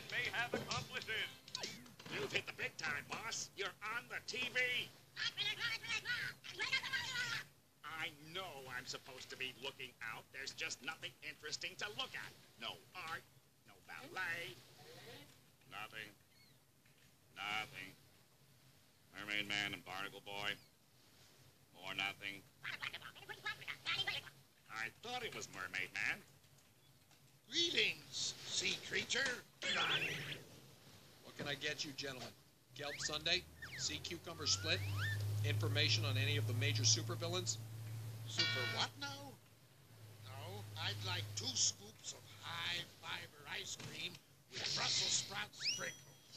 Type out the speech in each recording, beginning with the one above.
may have accomplices. You've hit the big time, boss. You're on the TV. I know I'm supposed to be looking out. There's just nothing interesting to look at. No art, no ballet. Nothing. Nothing. Mermaid Man and Barnacle Boy. Or nothing. I thought it was Mermaid Man. Greetings, sea creature. What can I get you, gentlemen? Kelp Sundae? Sea cucumber split? Information on any of the major supervillains? Super what now? No, I'd like 2 scoops of high-fiber ice cream with Brussels sprout sprinkles.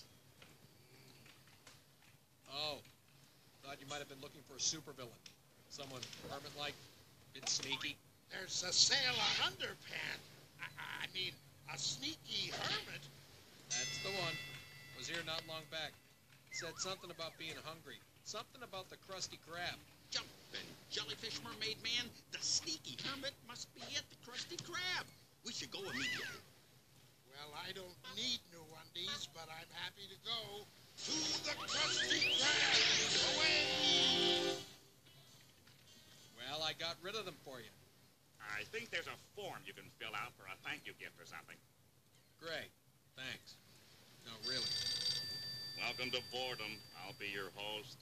Oh, thought you might have been looking for a supervillain. Someone hermit-like, bit sneaky. There's a sailor underpants. I mean, a sneaky hermit. That's the one. Was here not long back. Said something about being hungry. Something about the Krusty Krab. Jumpin' jellyfish mermaid man, the sneaky hermit must be at the Krusty Krab. We should go immediately. Well, I don't need new undies, but I'm happy to go to the Krusty Krab. Away! Well, I got rid of them for you. I think there's a form you can fill out for a thank you gift or something. Great. Thanks. No, really. Welcome to boredom. I'll be your host.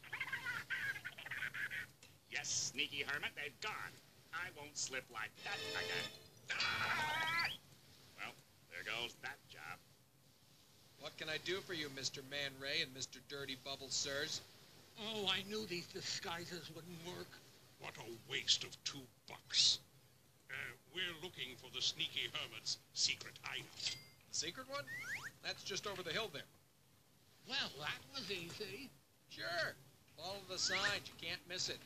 Yes, sneaky hermit, they've gone. I won't slip like that again. Ah! Well, there goes that job. What can I do for you, Mr. Man Ray and Mr. Dirty Bubble Sirs? Oh, I knew these disguises wouldn't work. What a waste of $2. We're looking for the sneaky hermit's secret hideout. The secret one? That's just over the hill there. Well, that was easy. Sure. Follow the signs. You can't miss it.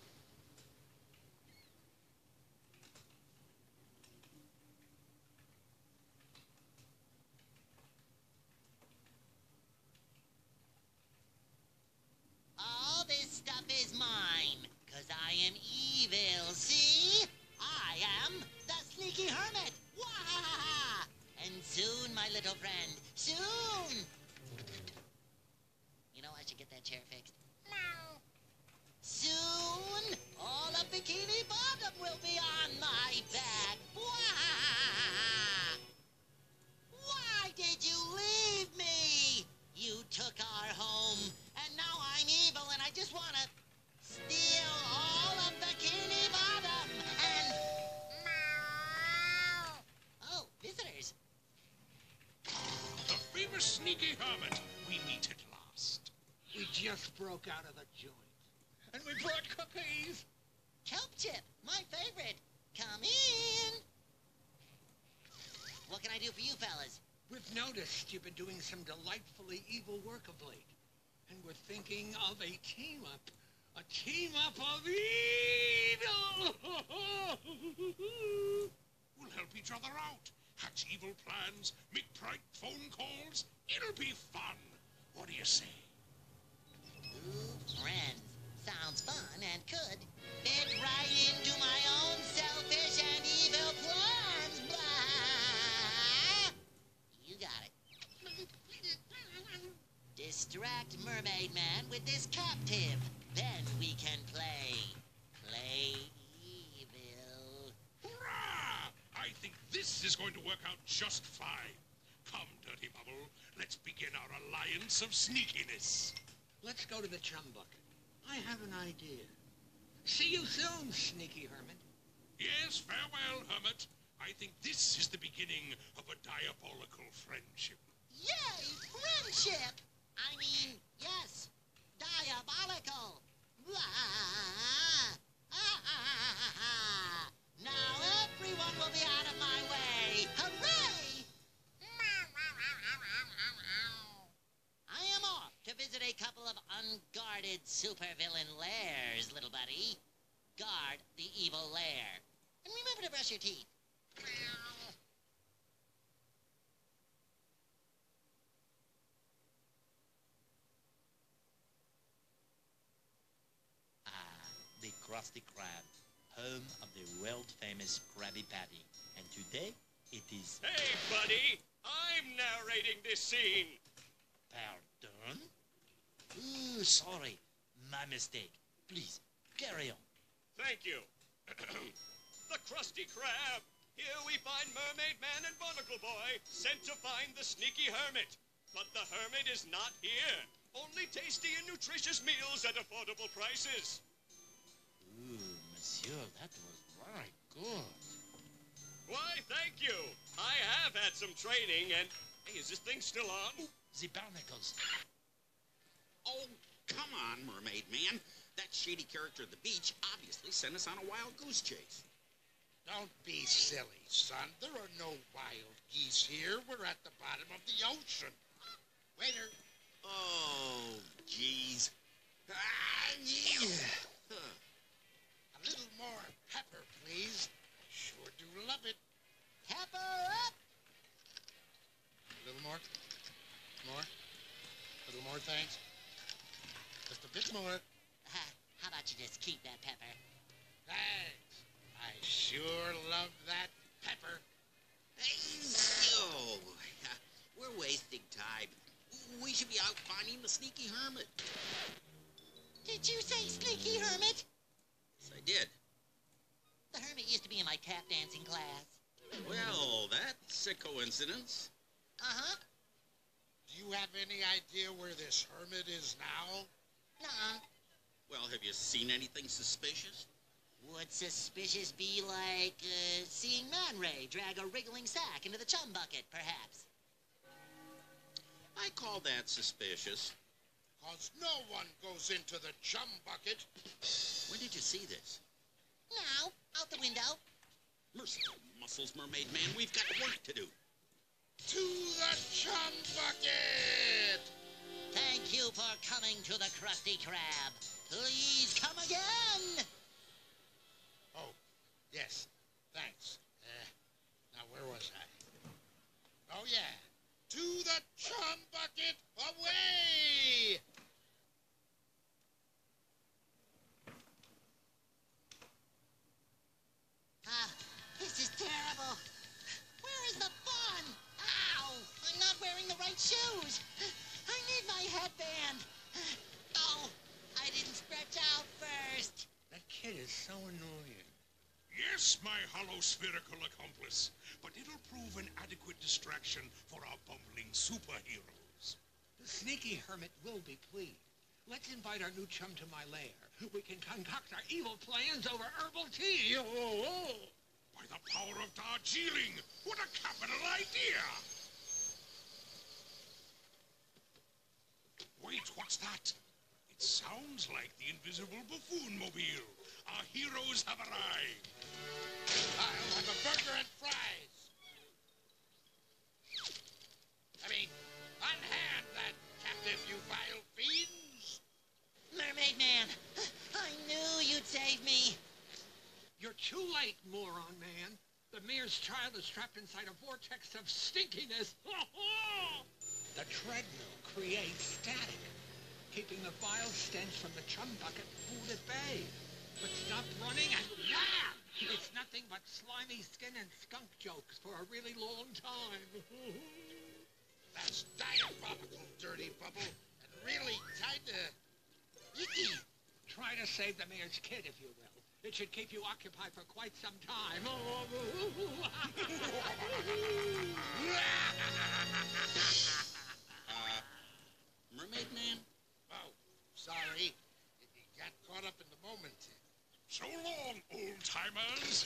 All this stuff is mine, 'cause I am evil, see? I am the sneaky hermit! Wahaha! And soon, my little friend, soon! You know, I should get that chair fixed. Meow. Soon, all of Bikini Bottom will be on my back. Wahaha! Why did you leave me? You took our home, and now I'm evil, and I just want to steal all of Bikini Bottom and... Meow. Oh, visitors. The famous sneaky hermit. We meet at last. We just broke out of the joint. And we brought cookies. Kelp Chip, my favorite. Come in. What can I do for you fellas? We've noticed you've been doing some delightfully evil work of late. And we're thinking of a team-up. A team-up of evil! We'll help each other out. Hatch evil plans, make prank phone calls. It'll be fun. What do you say? Ooh, friends. Sounds fun and could fit right into my own selfish and evil plans. Blah! You got it. Distract Mermaid Man with this captive. Then we can play evil. Hurrah! I think this is going to work out just fine. Come, Dirty Bubble, let's begin our alliance of sneakiness. Let's go to the chum bucket. I have an idea. See you soon, sneaky hermit. Yes, farewell, hermit. I think this is the beginning of a diabolical friendship. Yay, friendship! I mean, yes, diabolical. Blah! Now everyone will be out of my way. Hooray! I am off to visit a couple of unguarded supervillain lairs, little buddy. Guard the evil lair. And remember to brush your teeth. The Krusty Krab, home of the world-famous Krabby Patty. And today, it is... Hey, buddy! I'm narrating this scene. Pardon? Ooh, sorry. My mistake. Please, carry on. Thank you. The Krusty Krab. Here we find Mermaid Man and Barnacle Boy sent to find the sneaky hermit. But the hermit is not here. Only tasty and nutritious meals at affordable prices. Ooh, monsieur, that was very good. Why, thank you. I have had some training and... Hey, is this thing still on? Ooh, the barnacles. Oh, come on, Mermaid Man. That shady character at the beach obviously sent us on a wild goose chase. Don't be silly, son. There are no wild geese here. We're at the bottom of the ocean. Waiter. Oh, jeez. Yeah. A little more pepper, please. I sure do love it. Pepper up! A little more. More. A little more, thanks. Just a bit more. How about you just keep that pepper? Thanks. I sure love that pepper. Oh, we're wasting time. We should be out finding the sneaky hermit. Did you say sneaky hermit? Yes, I did. The hermit used to be in my tap dancing class. Well, that's a coincidence. Uh-huh. Do you have any idea where this hermit is now? Nuh-uh. Well, have you seen anything suspicious? Would suspicious be like, seeing Man Ray drag a wriggling sack into the chum bucket, perhaps? I call that suspicious. 'Cause no one goes into the chum bucket. When did you see this? Now, out the window. Merciful muscles, Mermaid Man. We've got work to do. To the chum bucket! Thank you for coming to the Krusty Krab. Please come again! Oh, yes. Thanks. Now, where was I? Oh, yeah. To the chum bucket, away! This is terrible. Where is the fun? Ow! I'm not wearing the right shoes. I need my headband. Oh, I didn't stretch out first. That kid is so annoying. Yes, my hollow spherical accomplice, but it'll prove an adequate distraction for our bumbling superheroes. The sneaky hermit will be pleased. Let's invite our new chum to my lair. We can concoct our evil plans over herbal tea. By the power of Darjeeling, what a capital idea! Wait, what's that? It sounds like the invisible buffoon-mobile. Our heroes have arrived. I'll have a burger and fries. I mean, unhand that captive, you vile fiends! Mermaid Man, I knew you'd save me. You're too late, moron man. The mayor's child is trapped inside a vortex of stinkiness. The treadmill creates static, keeping the vile stench from the chum bucket food at bay. But stop running and wham! It's nothing but slimy skin and skunk jokes for a really long time. That's diabolical, Dirty Bubble, and really kinda icky. Try to save the mayor's kid, if you will. It should keep you occupied for quite some time. Mermaid Man? Oh, sorry. You got caught up in the moment. So long, old-timers.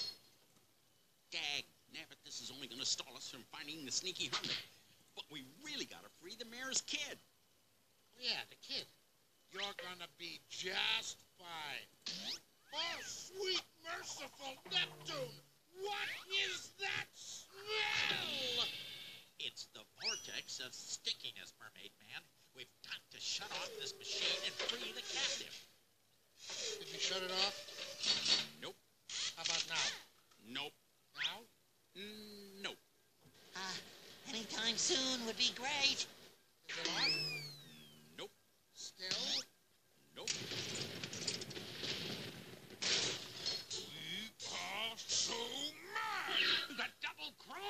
Dag nabbit, this is only going to stall us from finding the sneaky hermit. But we really got to free the mayor's kid. Yeah, the kid. You're gonna be just fine. Oh, sweet, merciful Neptune! What is that smell? It's the vortex of stickiness, Mermaid Man. We've got to shut off this machine and free the captive. Did you shut it off? Nope. How about now? Nope. Now? Nope. Anytime soon would be great. Is it on? Nope. Still? Nope. We are so mad! The double cross!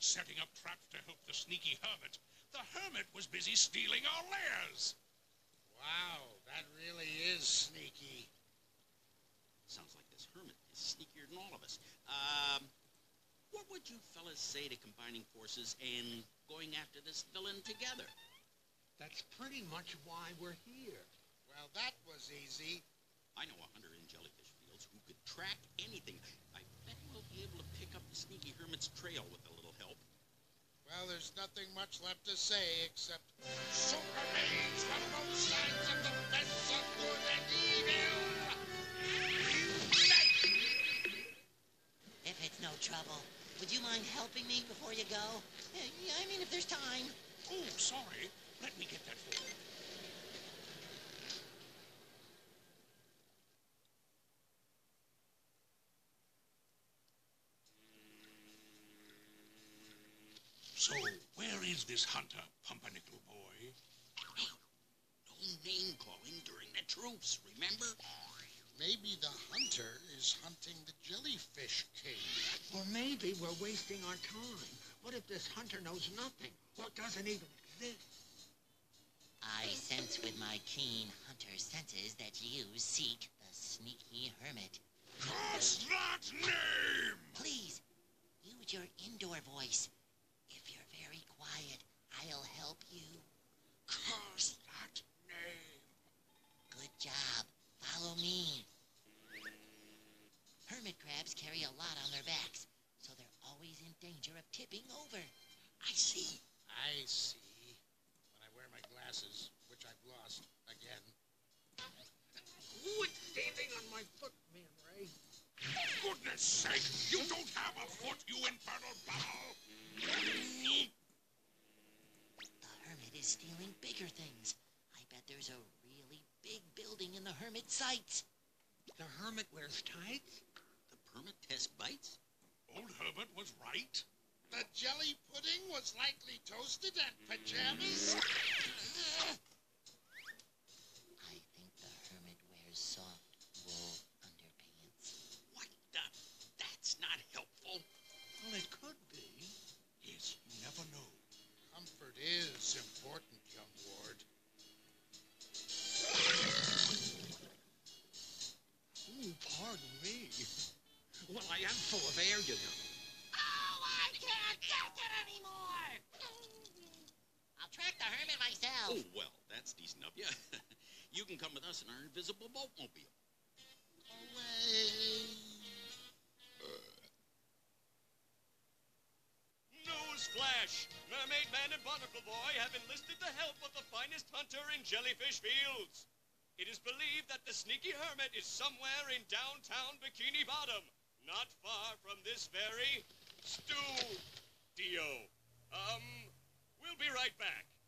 setting up traps to help the sneaky hermit. The hermit was busy stealing our lairs. Wow, that really is sneaky. Sounds like this hermit is sneakier than all of us. What would you fellas say to combining forces and going after this villain together? That's pretty much why we're here. Well, that was easy. I know a hunter in Jellyfish Fields who could track anything. I bet we'll be able to pick up the sneaky hermit's trail with a little help. Well, there's nothing much left to say except super maids from both sides of the fence of good and evil. If it's no trouble, would you mind helping me before you go? I mean, if there's time. Oh, sorry. Let me get that for you. So, where is this hunter, Pumpernickel boy? No name calling during the truce, remember? Maybe the hunter is hunting the jellyfish king. Or maybe we're wasting our time. What if this hunter knows nothing or doesn't even exist? I sense with my keen hunter senses that you seek the sneaky hermit. Curse that name! Please, use your indoor voice. If you're very quiet, I'll help you. Curse that name! Good job. Follow me. Hermit crabs carry a lot on their backs, so they're always in danger of tipping over. I see. I see. When I wear my glasses, which I've lost again. Quit standing on my foot, Man Ray. Goodness sake! You don't have a foot, you infernal bowel! The hermit is stealing bigger things. I bet there's a really big building in the hermit sights. The hermit wears tights? The permit test bites? Old Herbert was right. The jelly pudding was likely toasted and pajamas. I think the hermit wears soft wool underpants. What the? That's not helpful. Well, it could be. Yes, you never know. Comfort is important, young ward. Ooh, pardon me. Well, I am full of air, you know. Oh, I can't take it anymore! I'll track the hermit myself. Oh, well, that's decent of you. You can come with us in our invisible boatmobile. Away. Newsflash! Mermaid Man and Barnacle Boy have enlisted the help of the finest hunter in Jellyfish Fields. It is believed that the sneaky hermit is somewhere in downtown Bikini Bottom, not far from this very studio. We'll be right back.